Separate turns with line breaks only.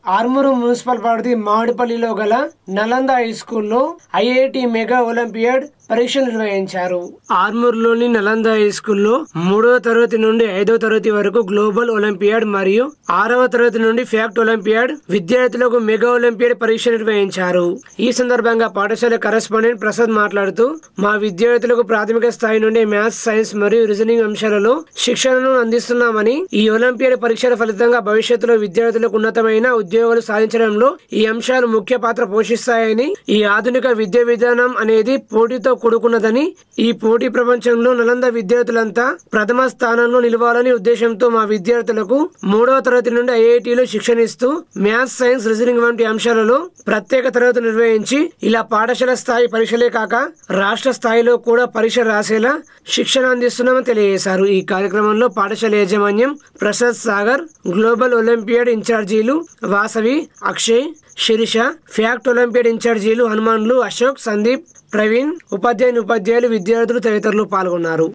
Armoor municipal పరిధి మామిడిపల్లిలో గల నలంద హై స్కూల్లో ఐఐటి మెగా ఒలింపియాడ్ పరీక్షలు నిర్వహించారు. ఆర్మూర్లోని నలంద హై స్కూల్లో 3వ తరగతి నుండి 5వ తరగతి వరకు గ్లోబల్ ఒలింపియాడ్ మరియు 6వ తరగతి నుండి ఫ్యాక్ట్ ఒలింపియాడ్ విద్యార్థులకు మెగా ఒలింపియాడ్ పరీక్ష నిర్వహించారు. ఈ సందర్భంగా పాఠశాల కరెస్పాండెంట్ ప్రసాద్ మాట్లాడుతూ, మా విద్యార్థులకు ప్రాథమిక స్థాయి నుండి మ్యాథ్స్, సైన్స్ మరియు రీజనింగ్ అంశాలలో శిక్షణను అందిస్తున్నామని, ఈ ఒలింపియాడ్ పరీక్షల ఫలితంగా భవిష్యత్తులో విద్యార్థులకు ఉన్నతమైన ఉద్యోగాలు సాధించడంలో ఈ అంశాలు ముఖ్య పాత్ర పోషిస్తాయని, ఈ ఆధునిక విద్యా విధానం అనేది పోటీతో కూడుకున్నదని, ఈ పోటీ ప్రపంచంలో నలంద విద్యార్థులంతా ప్రథమ స్థానంలో నిలవాలని ఉద్దేశంతో మా విద్యార్థులకు 3వ తరగతి నుండి ఐఐటిలో శిక్షణ ఇస్తూ మ్యాథ్స్, సైన్స్, రీజనింగ్ వంటి అంశాలలో ప్రత్యేక తరగతులు నిర్వహించి ఇలా పాఠశాల స్థాయి పరీక్షలే కాక రాష్ట్ర స్థాయిలో కూడా పరీక్ష రాసేలా శిక్షణ అందిస్తున్నామని తెలియజేశారు. ఈ కార్యక్రమంలో పాఠశాల యాజమాన్యం, ప్రసాద్ సాగర్, గ్లోబల్ ఒలింపియాడ్ ఇన్ఛార్జీలు వాసవి, అక్షయ్, శిరీష, ఫ్యాక్ట్ ఒలింపియాడ్ ఇన్ఛార్జీలు హనుమాన్లు, అశోక్, సందీప్, ప్రవీణ్, ఉపాధ్యాయులు, విద్యార్థులు తదితరులు పాల్గొన్నారు.